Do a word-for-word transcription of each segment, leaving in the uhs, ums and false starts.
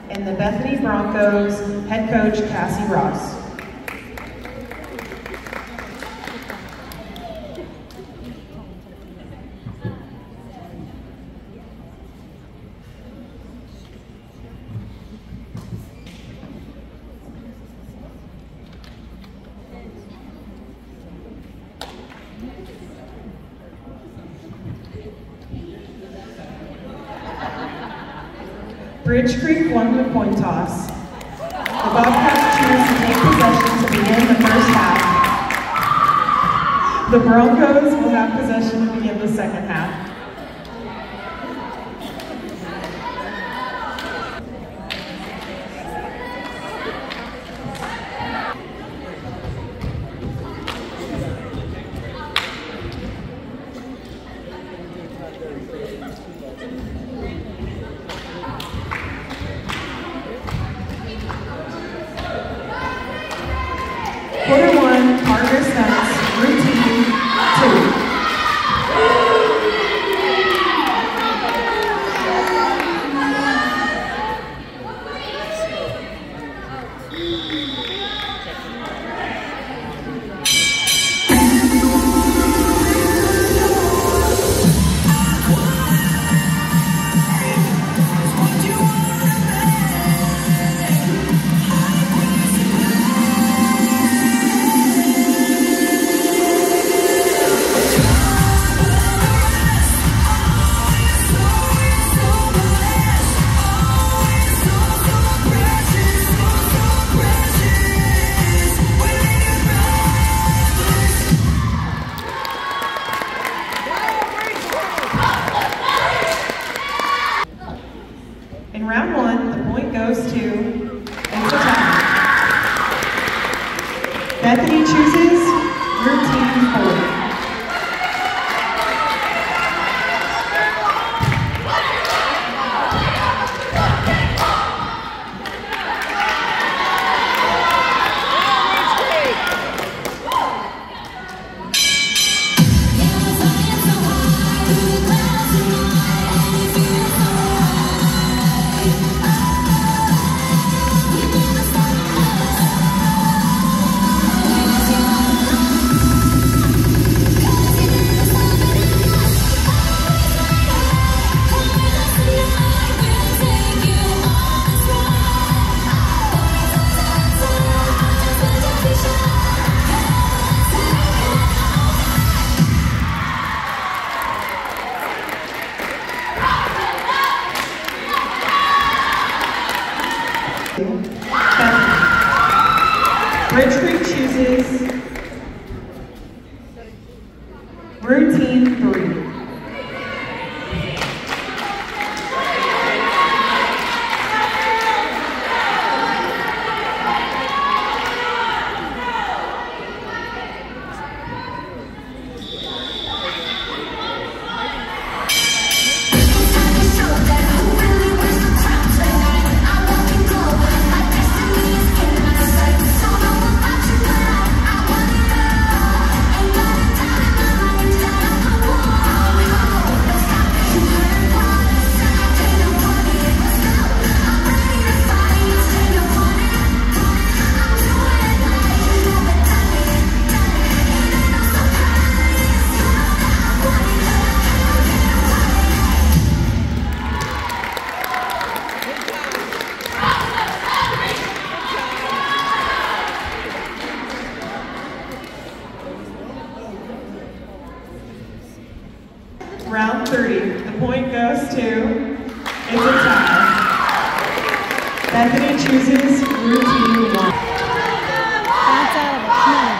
and the Bethany Broncos head coach, Cassie Ross. Bridge Creek won the coin toss. The Bobcats choose to take possession to begin the first half. The Broncos will have possession to begin the second half. Quarter one, Harvest Nuts, routine two. In round one, the point goes to It's a Tie. Bethany chooses routine four. Bridge Creek chooses routine three. Round three, the point goes to It's a Tie. Bethany chooses routine one. Bounce out of it, come on.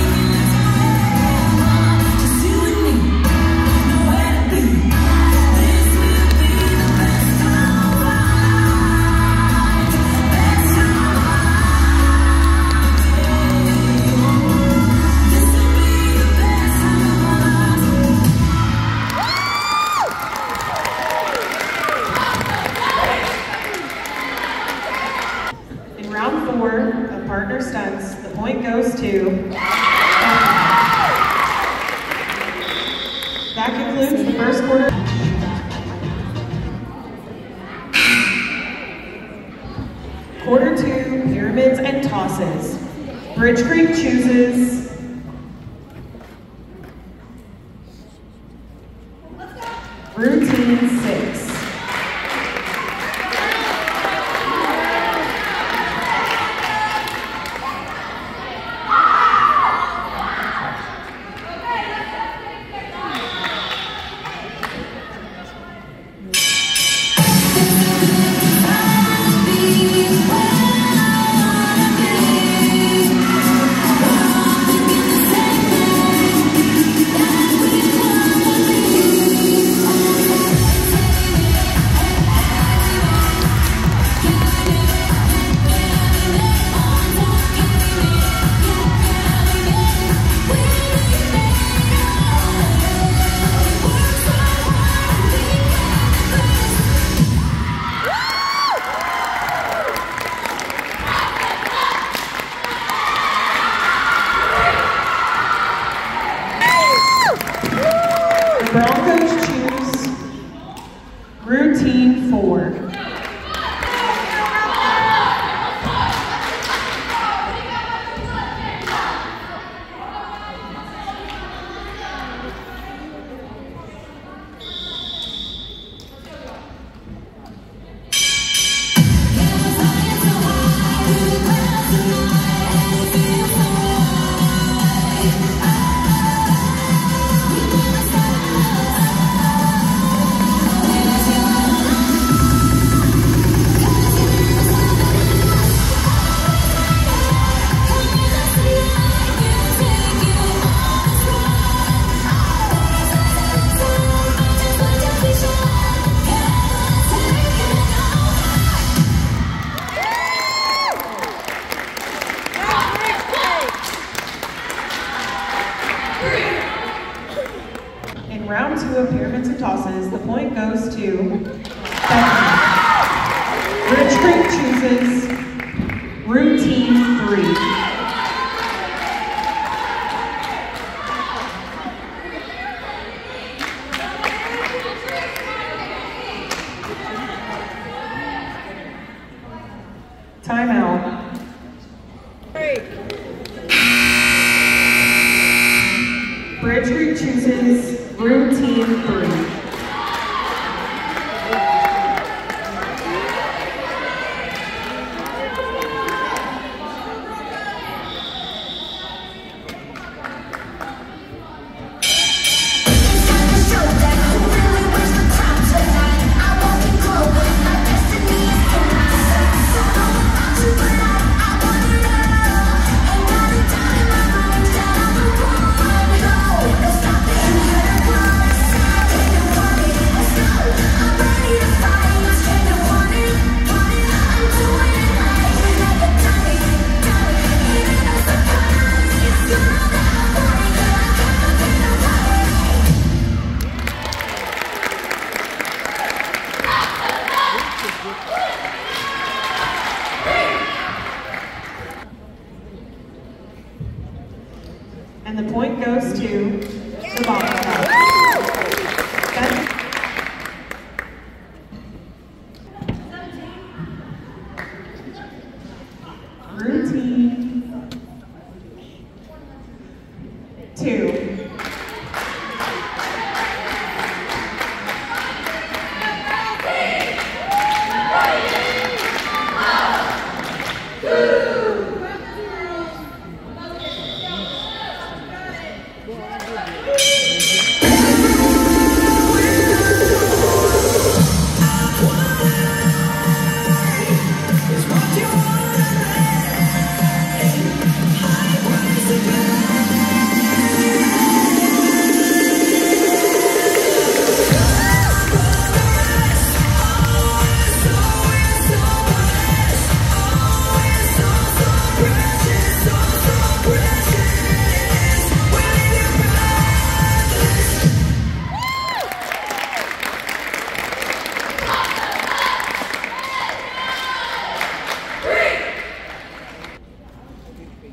We'll be right back. That concludes the first quarter. Quarter two, pyramids and tosses. Bridge Creek chooses routine six. Broncos choose routine four. In round two of pyramids and tosses, the point goes to Becky. Bridge Creek chooses routine three. Timeout. Bridge Creek chooses routine three. And the point goes to the Bobcats. Routine two.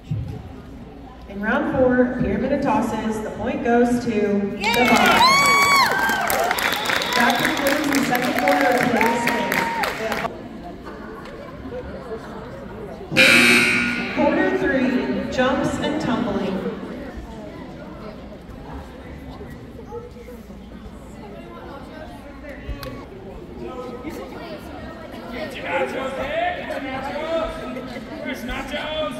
In round four, pyramid of tosses, the point goes to the Bobcats. the second quarter of today's game. Quarter three, jumps and tumbling. Nachos, hey! Nachos! Where's nachos?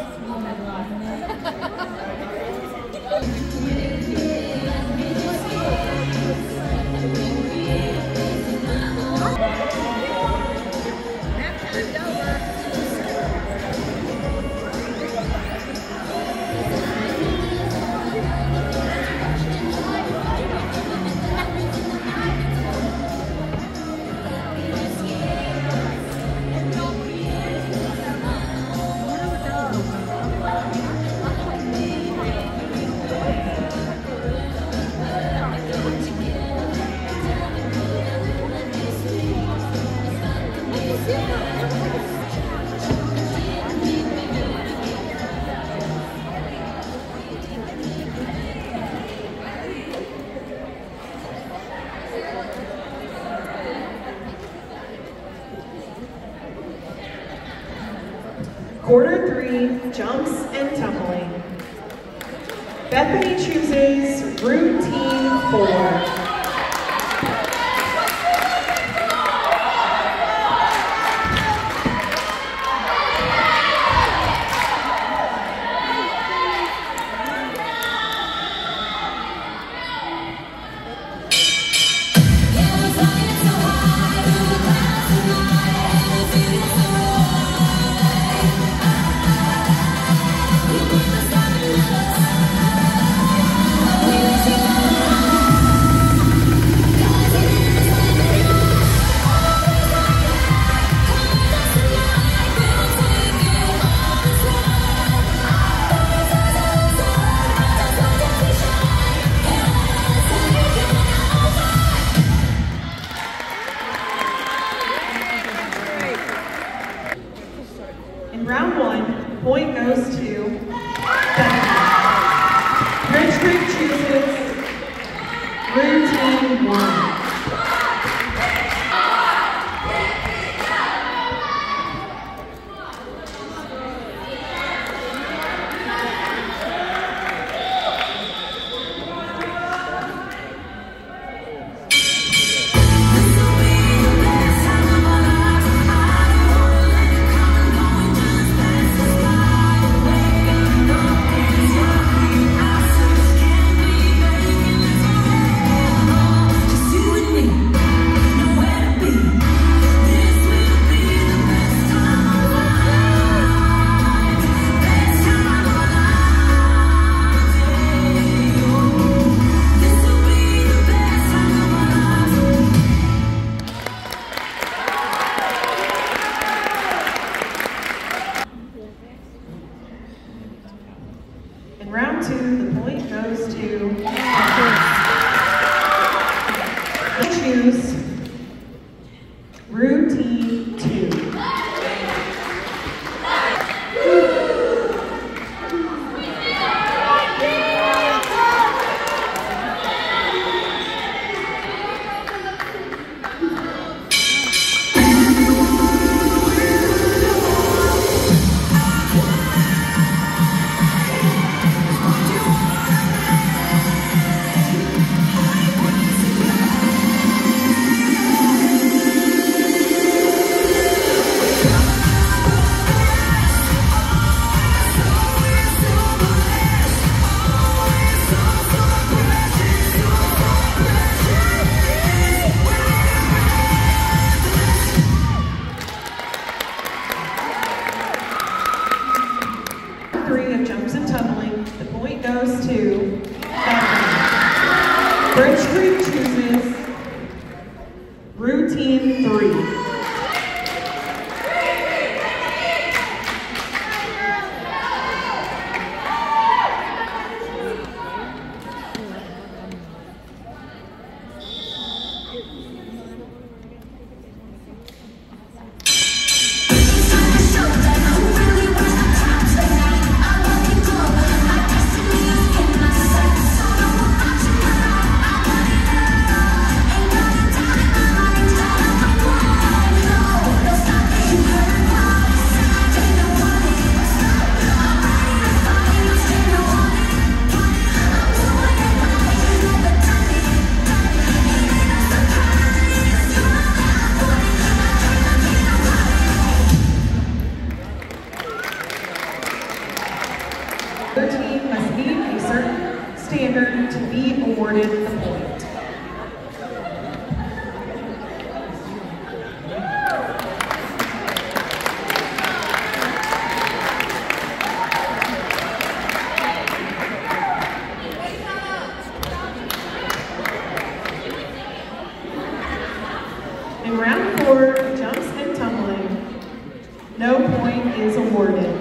Quarter three, jumps and tumbling. Bethany chooses routine four. In round one, the point goes to Bethany. Bridge Creek chooses routine one. In round two, the point goes to Bethany. Choose routine two. Three of jumps and tumbling, the point goes to Bethany. Bridge Creek chooses routine three. Time four, jumps and tumbling. No point is awarded.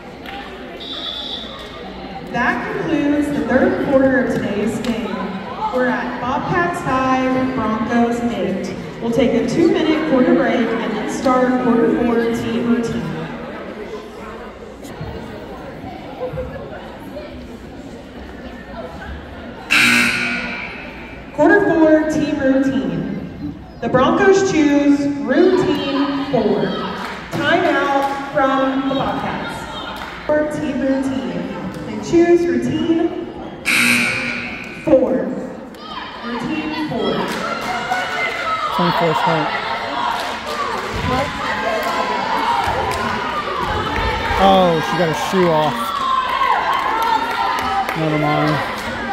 That concludes the third quarter of today's game. We're at Bobcats five, Broncos eight. We'll take a two-minute quarter break and then start quarter four team routine. Quarter four team routine. The Broncos choose routine four. Timeout from the Bobcats. For team routine. They choose routine four. Routine four. twenty-four point. Oh, she got her shoe off. Never mind.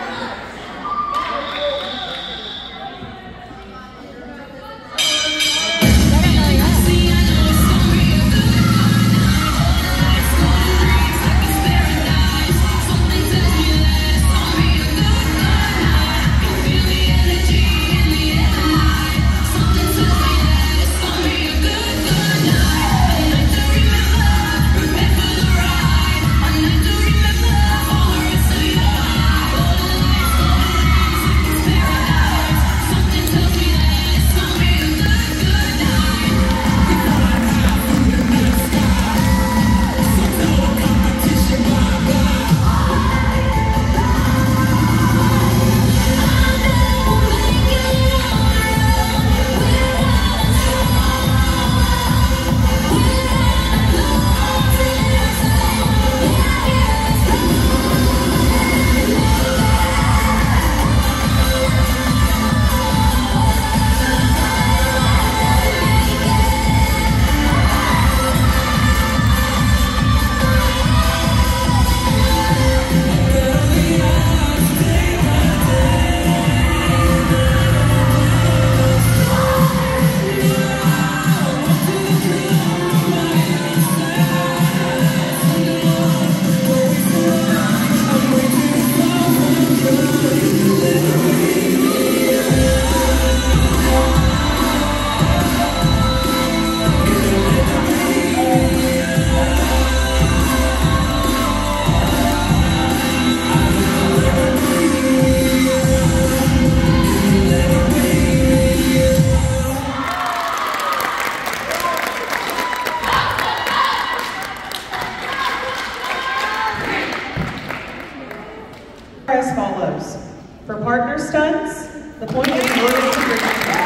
As follows. For partner stunts, the point is awarded to Richard.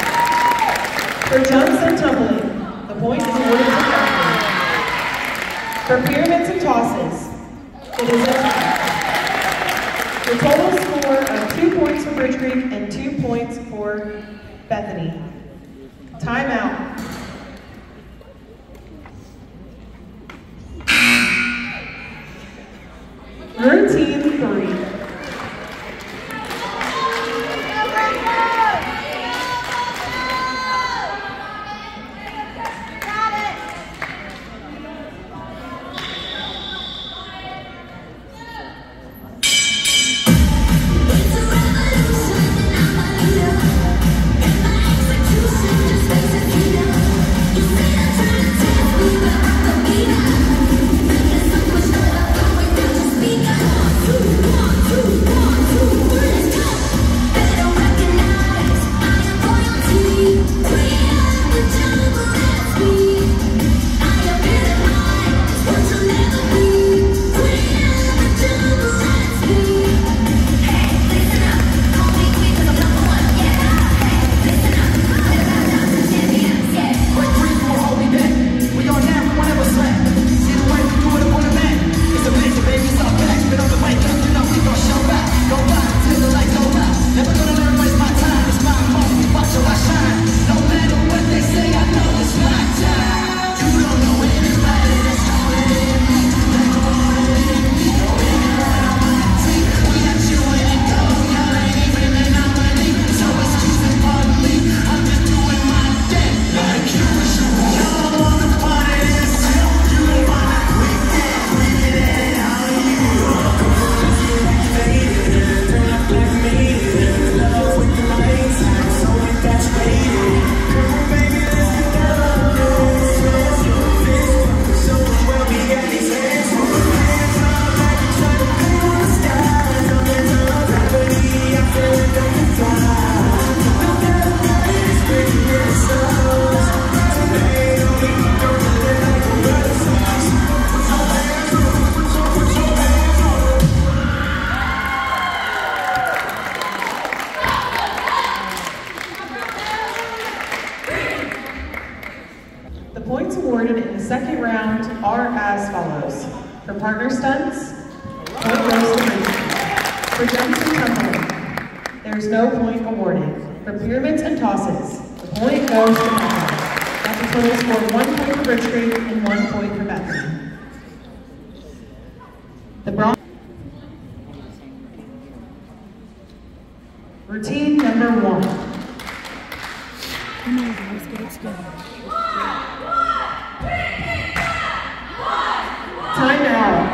For jumps and tumbling, the point is awarded to Jeffrey. For pyramids and tosses, it is a tie. The total score of two points for Bridge Creek and two points for Bethany. Timeout. Routine three. Execution just makes it second round are as follows. For partner stunts, point goes to Rachel. For jumps and tumbling, there is no point awarded. For pyramids and tosses, the point goes to Bethany. That's a total score of one point for Bridge Creek and one point for Bethany. The bronze. Routine number one. Time out.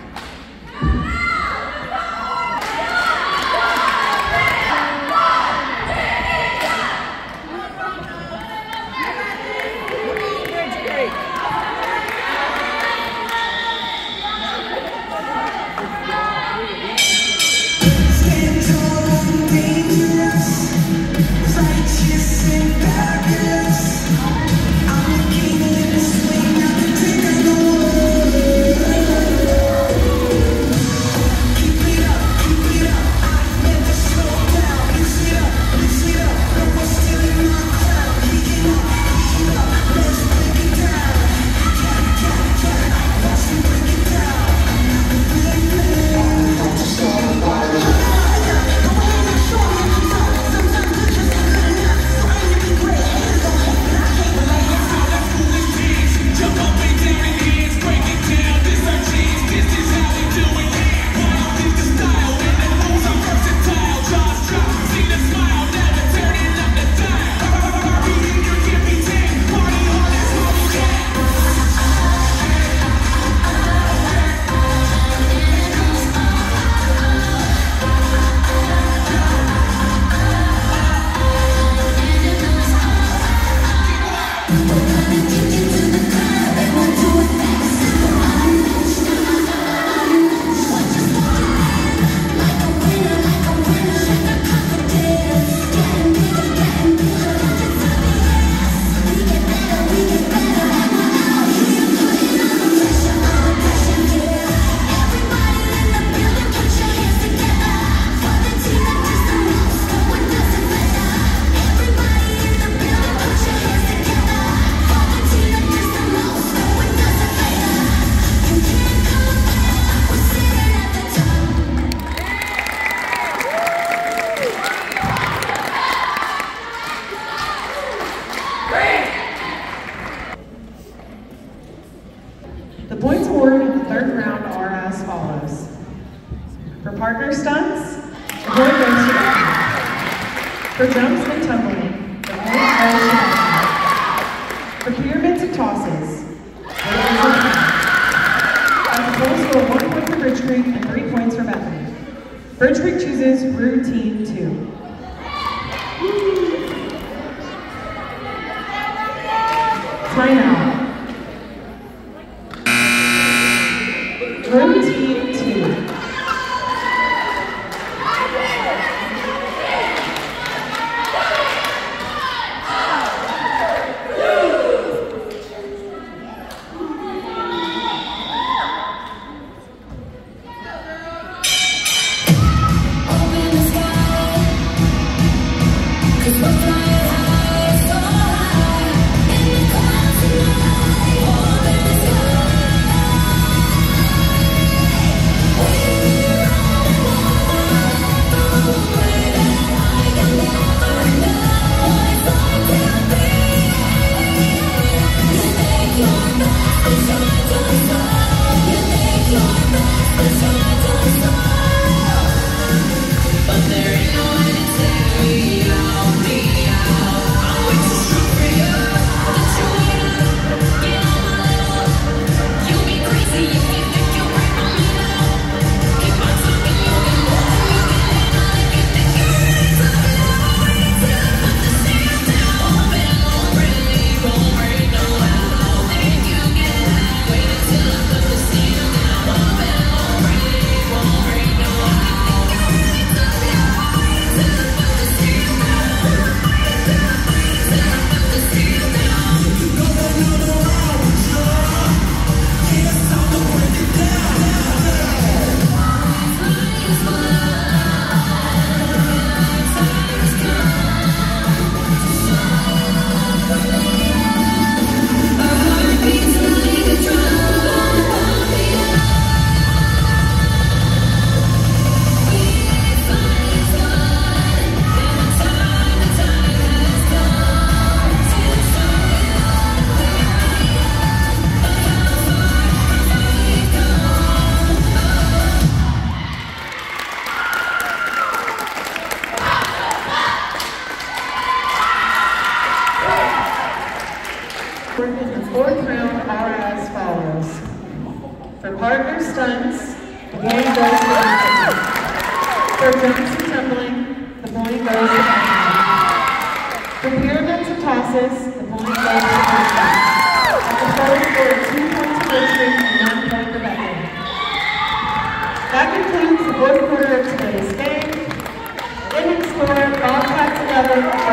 The points awarded in the third round are as follows. For partner stunts, the point goes to Bethany. For jumps and tumbling, the point goes to Bethany. For pyramids and tosses, the point goes to Bethany. That's a total score of one point for Bridge Creek and three points for Bethany. Bridge Creek chooses routine two. Timeout. Routine two. But there ain't no way to take me out, me out. In the fourth round are as follows. For partner stunts, the point goes to Anthony. For jumps and tumbling, the point goes to Anthony. For pyramids and tosses, the point goes to Anthony. At the total score of two points for Richard and one point for Beckham. That concludes the fourth quarter of today's game. Ending score, Bobcats eleven,